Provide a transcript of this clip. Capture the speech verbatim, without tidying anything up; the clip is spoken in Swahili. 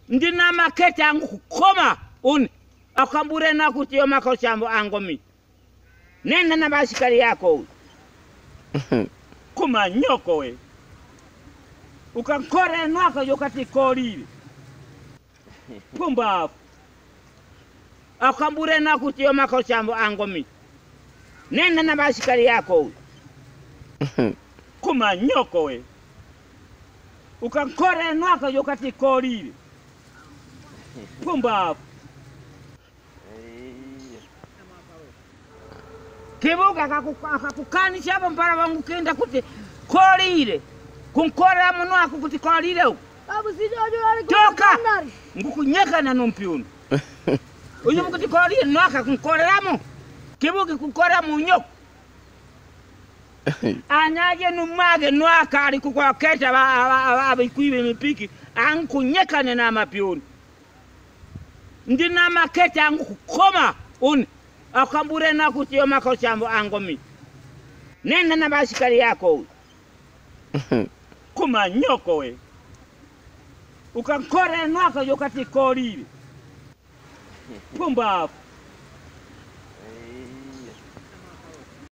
ndina makete angu kukoma uni akambure na kutiyo makoshambo angomi nenda na bashikari yako kuma nyoko we ukankore nwaka yokati kolile pumbafu akambure na kutiyo makoshambo angomi nenda na bashikari yako kuma nyoko we ukankore nwaka yokati kolile pumbafu kibuga akakukanisha hapo mpara wangu kenda kuti kolile kunkora muno ako kuti kolile huko Babu sijajua toka ngukunyeka na nompiuno uyu kuti kolile nwaka kunkoreramo kibuga kunkora munyo anyaje numage nwaka ali kukwaketa abikuibe mipiki ankunyeka na mapiuno ndina makete angu kukoma uni akambure na kutiyo makoshambo angomi nenda na bashikari yako kuma nyoko we ukankore nwaka yokati kolile pumbafu